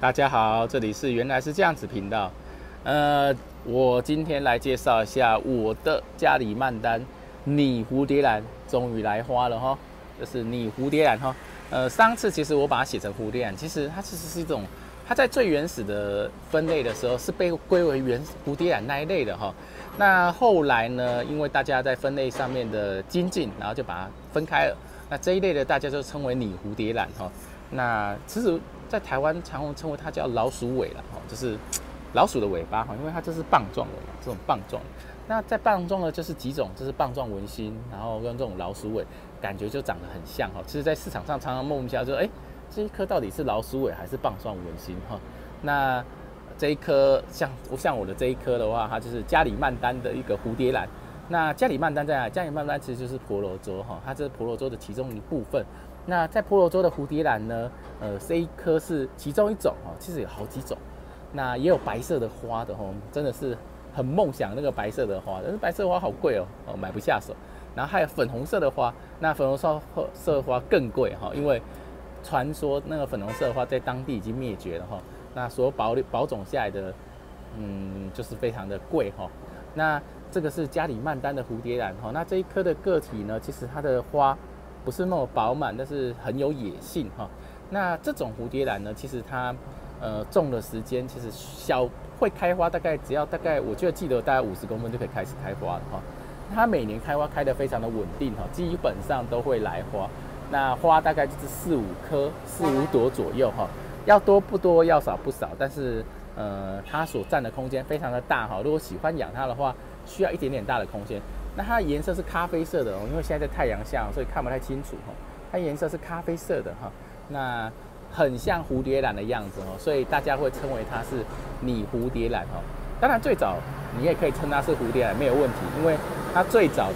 大家好，这里是原来是这样子频道。我今天来介绍一下我的加里曼丹拟蝴蝶兰，终于来花了哈，这是拟蝴蝶兰哈。上次其实我把它写成蝴蝶兰，其实它是一种，它在最原始的分类的时候是被归为蝴蝶兰那一类的哈。那后来呢，因为大家在分类上面的精进，然后就把它分开了。那这一类的大家就称为拟蝴蝶兰哈。那其实，在台湾常称为它叫老鼠尾了哈，就是老鼠的尾巴哈，因为它就是棒状的嘛，这种棒状。那在棒状呢，就是几种，就是棒状纹心，然后跟这种老鼠尾，感觉就长得很像哈。其实，在市场上常常莫名其妙就这一颗到底是老鼠尾还是棒状纹心哈？那这一颗像我的这一颗的话，它就是加里曼丹的一个蝴蝶兰。那加里曼丹在哪里？加里曼丹其实就是婆罗洲哈，它这是婆罗洲的其中一部分。那在婆罗洲的蝴蝶兰呢，这一颗是其中一种哈，其实有好几种。那也有白色的花的哈，真的是很梦想那个白色的花，但是白色的花好贵哦，买不下手。然后还有粉红色的花，那粉红色的花更贵哈，因为传说那个粉红色的花在当地已经灭绝了哈。那所有保种下来的，就是非常的贵哈。那这个是加里曼丹的蝴蝶兰哈，那这一颗的个体呢，其实它的花不是那么饱满，但是很有野性哈。那这种蝴蝶兰呢，其实它种的时间其实会开花，大概我记得大概50公分就可以开始开花了哈。它每年开花开得非常的稳定哈，基本上都会来花。那花大概就是4、5颗、4、5朵左右哈，要多不多，要少不少，但是它所占的空间非常的大哈。如果喜欢养它的话，需要一点点大的空间。那它的颜色是咖啡色的哦，因为现在在太阳下，所以看不太清楚哈。它颜色是咖啡色的哈，那很像蝴蝶兰的样子哦，所以大家会称为它是拟蝴蝶兰哈。当然最早你也可以称它是蝴蝶兰没有问题，因为它最早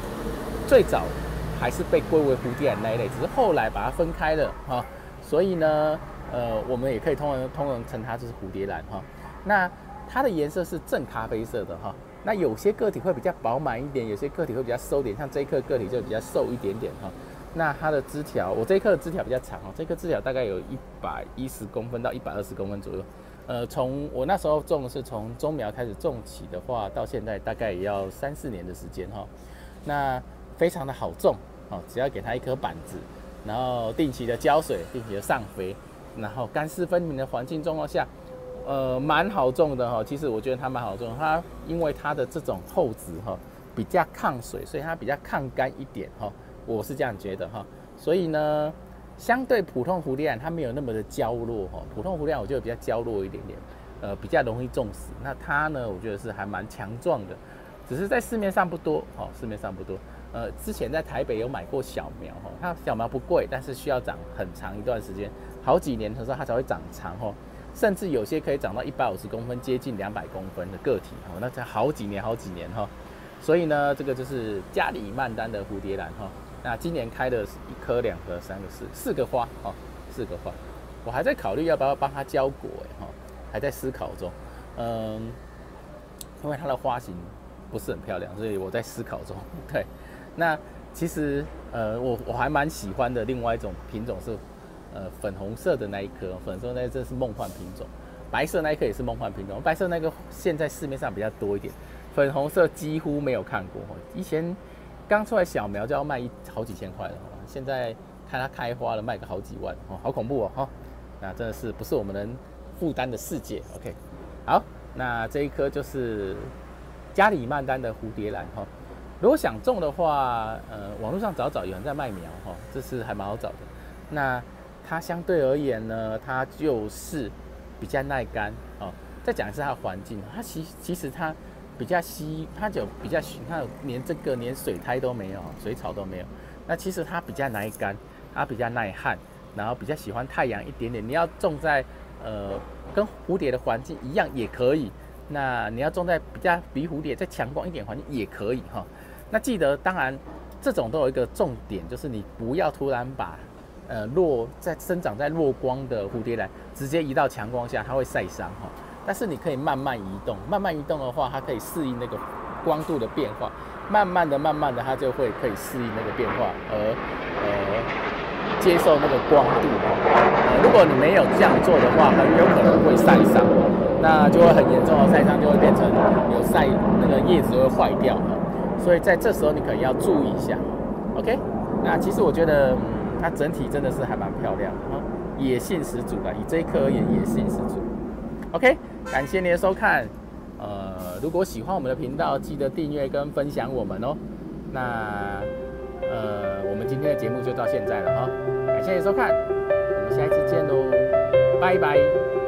还是被归为蝴蝶兰那一类，只是后来把它分开了哈。所以呢，我们也可以通常称它就是蝴蝶兰哈。那它的颜色是正咖啡色的哈。那有些个体会比较饱满一点，有些个体会比较瘦一点，像这一颗个体就比较瘦一点点哈。那它的枝条，我这一颗的枝条比较长哦，这颗枝条大概有110公分到120公分左右。从我那时候种的是从中苗开始种起的话，到现在大概也要3、4年的时间哈。那非常的好种哦，只要给它一颗板子，然后定期的浇水，定期的上肥，然后干湿分明的环境状况下。蛮好种的哈，其实我觉得它蛮好种，它因为它的这种厚质哈比较抗水，所以它比较抗干一点哈，我是这样觉得哈。所以呢，相对普通蝴蝶兰它没有那么的娇弱哈，普通蝴蝶兰我觉得比较娇弱一点点，比较容易种死。那它呢，我觉得是还蛮强壮的，只是在市面上不多哈，市面上不多。之前在台北有买过小苗哈，它小苗不贵，但是需要长很长一段时间，好几年的时候它才会长长哈。甚至有些可以长到150公分，接近200公分的个体哈，那才好几年哈。所以呢，这个就是加里曼丹的蝴蝶兰哈。那今年开的1颗、2颗、3个、4个花哈，4个花。我还在考虑要不要帮它浇果哈，还在思考中。因为它的花型不是很漂亮，所以我在思考中。对，那其实我还蛮喜欢的另外一种品种是。粉红色的那一颗，粉红色那这是梦幻品种，白色那一颗也是梦幻品种，白色那个现在市面上比较多一点，粉红色几乎没有看过。以前刚出来小苗就要卖好几千块了，现在看它开花了，卖个好几万，好恐怖哦！那真的是不是我们能负担的世界。OK， 好，那这一颗就是加里曼丹的蝴蝶兰哈。如果想种的话，网络上找有人在卖苗哈，这是还蛮好找的。那它相对而言呢，它就是比较耐干哦。再讲一次它的环境，它其实它比较它连水苔都没有，水草都没有。那其实它比较耐干，它比较耐旱，然后比较喜欢太阳一点点。你要种在跟蝴蝶的环境一样也可以。那你要种在比蝴蝶再强光一点环境也可以哈。那记得，当然这种都有一个重点，就是你不要突然把生长在弱光的蝴蝶兰直接移到强光下，它会晒伤哈。但是你可以慢慢移动，慢慢移动的话，它可以适应那个光度的变化，慢慢的，它就可以适应那个变化， 接受那个光度。如果你没有这样做的话，很有可能会晒伤，那就会很严重的晒伤，就会变成有晒那个叶子会坏掉。所以在这时候你可能要注意一下。OK， 那其实我觉得，它整体真的是还蛮漂亮的，野性十足的。以这一颗而言，野性十足。OK， 感谢你的收看。如果喜欢我们的频道，记得订阅跟分享我们哦。那我们今天的节目就到现在了哈，感谢你的收看，我们下一次见喽，拜拜。